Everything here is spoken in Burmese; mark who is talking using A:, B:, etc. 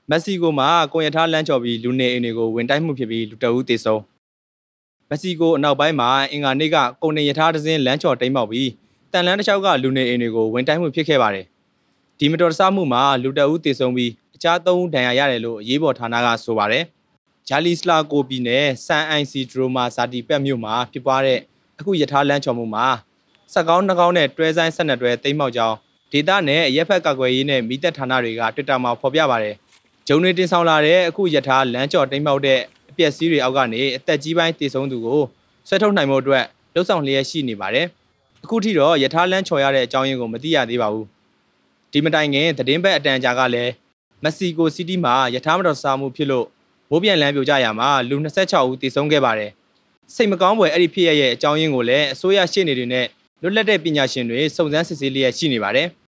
A: မက္ဆီကိုမှာကွန်ရက်ထားလမ်းကျော်ပြီးလူနေအိမ်တွေကိုဝင်တိုက်မှုဖြစ်ပြီးလူတအုပ်သေဆုံးမက္ဆီကိုအနောက်ပိုင်းမှာအင်္ဂါနေ့ကကုန်တင်ရထားတစ်စင်းလမ်းကျော်တိမ်းပေါက်ပြီးတန်လန်းတစ်လျှောက်ကလူနေအိမ်တွေကိုဝင်တိုက်မှုဖြစ်ခဲ့ပါတယ်ဒီမတော်တဆမှုမှာလူတအုပ်သေဆုံးပြီးအခြား3ဦးဒဏ်ရာရတယ်လို့အရေးပေါ်ဌာနကဆိုပါတယ်ဂျာလီစလာကိုပြည်နယ်ဆန်အိုင်စီဒရိုမာဇာတီပက်မြို့မှာဖြစ်ပွားတဲ့အခုရထားလမ်းကျော်မှုမှာစက်ကောင်းနှကောင်းနဲ့တွဲဆိုင်12တွဲတိမ်းပေါက်ကြောင်းဒေသနဲ့ရက်ဖက်ကာကွယ်ရေးနဲ့မိသက်ဌာနတွေကတွစ်တာမှာဖော်ပြပါတယ်ဂျုံတွေတင်ဆောင်လာတဲ့အခုရထားလမ်းကျော်တိမ်းပေါက်တဲ့အပျက်စီးတွေအောက်ကနေအသက်ကြီးပိုင်းတည်ဆုံးသူကိုဆွဲထုတ်နိုင်မှုအတွက်လှုပ်ဆောင်လျက်ရှိနေပါတယ်အခုထိတော့ရထားလမ်းချော်ရတဲ့အကြောင်းရင်းကိုမသိရသေးပါဘူးဒီမတိုင်ခင်သတင်းပတ်အတန်ကြာကလည်းမက္ဆီကိုစီးတီးမှာရထားမတော်တဆမှုဖြစ်လို့မိုးပြန်လမ်းပြိုကျရာမှာလူ26ဦးတည်ဆုံးခဲ့ပါတယ်စိတ်မကောင်းဖွယ်အဲ့ဒီဖြစ်ရရဲ့အကြောင်းရင်းကိုလည်းအစိုးရရှေ့နေတွေနဲ့လွတ်လပ်တဲ့ပညာရှင်တွေစုံစမ်းစစ်ဆေးလျက်ရှိနေပါတယ်